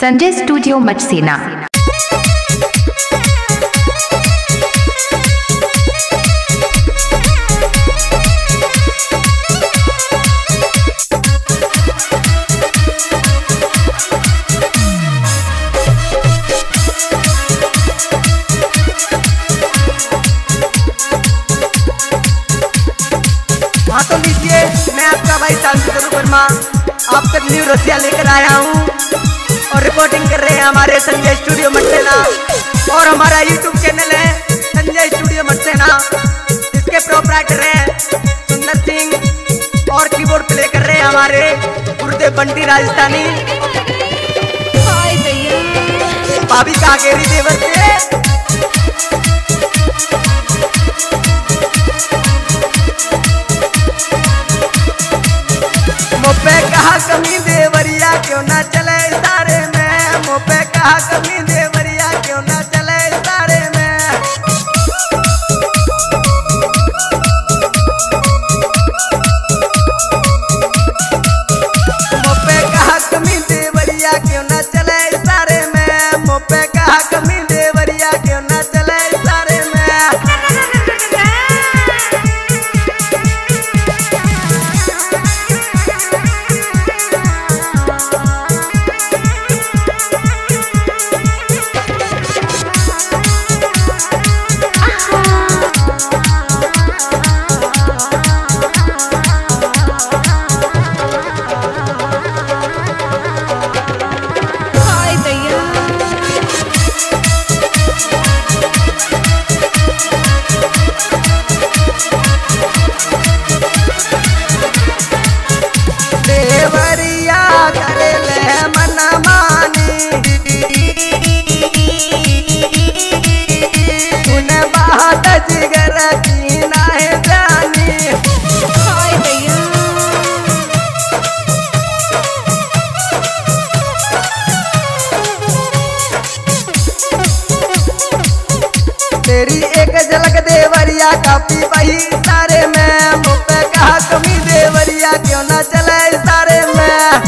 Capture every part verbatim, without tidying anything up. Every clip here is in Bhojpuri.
संजय स्टूडियो मचसेना। हाँ तो लीजिए, मैं आपका भाई शांतिस्वरूप वर्मा आप तक न्यू रसिया लेकर आया हूँ और रिपोर्टिंग कर रहे हैं हमारे संजय स्टूडियो मचसेना। और हमारा यूट्यूब चैनल है संजय स्टूडियो मचसेना, इसके प्रोप्राइटर हैं सुंदर सिंह और कीबोर्ड प्ले कर रहे हैं हमारे गुरुदेव बंटी राजस्थानी। भाभी कागेरी देवर से मोपे कहा कमी देवरिया क्यों ना चले इशारे में, मोपे कहा कमी देवरिया क्यों ना चले इशारे में। मोपे कहा कमी देवरिया क्यों ना चले इशारे में, मोपे कहा कमी देवरिया क्यों ना चले इशारे में। तेरी एक झलक देवरिया काफी वही सारे में, मुझे कहा कमी देवरिया क्यों ना चले सारे में।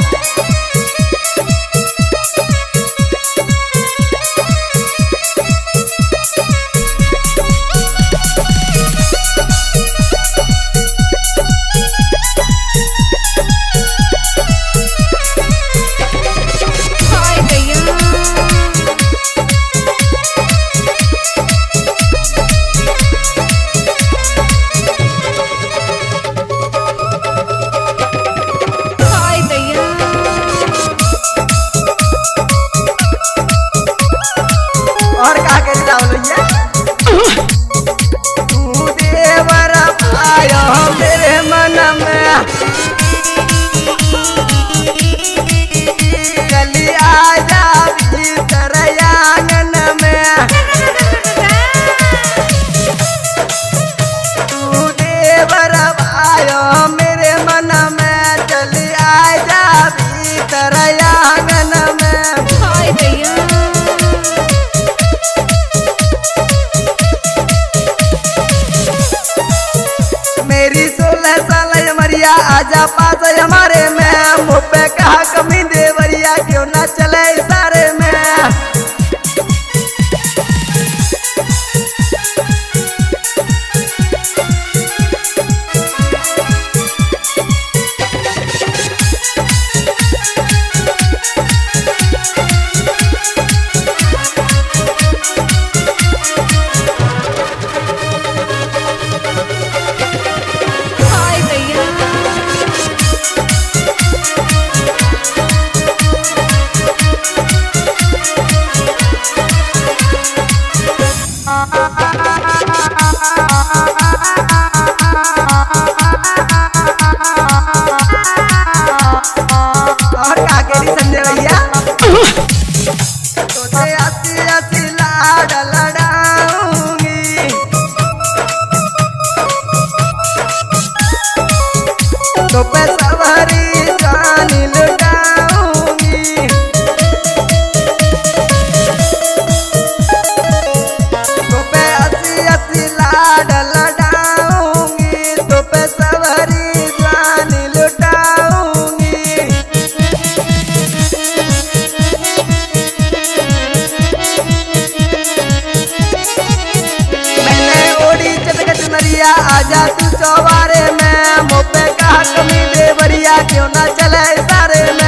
और कहा के भैया तू देवर आयो मेरे मन में, चली आजा भीतर आंगन में। तू देवर आयो मेरे मन में, चली आजा भीतर आंगन में। मेरी सोलह साल मरिया आजा पास हमारे में, मुझे कहा कमी देवरिया क्यों ना चले इशारे में। और काकेरी संजय भैया तो से आती आती लाड लड़ाऊंगी, तो पे सवारी जानी लुटाऊंगी। तो पे आती आती लाड लड़ाऊंगी, तो पे सवारी जानी लुटाऊंगी। देवरिया आजा तू चौबारे में, मोपे कहा कमी देवरिया क्यों ना चले सारे में।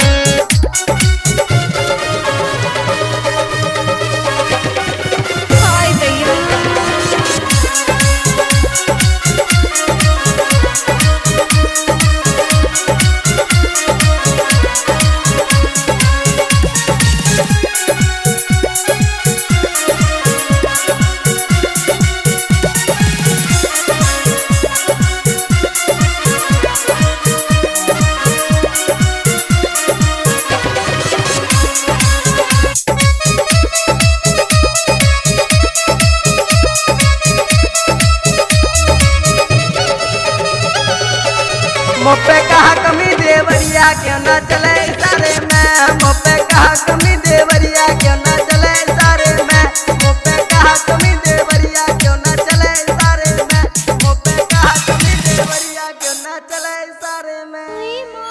मोपे कहा कमी देवरिया क्यों ना चले सारे में, मोपे कहा कमी देवरिया क्यों ना चले सारे में, मोपे कहा कमी देवरिया क्यों ना चले सारे में, मोपे कहा कमी देवरिया क्यों ना चले सारे में।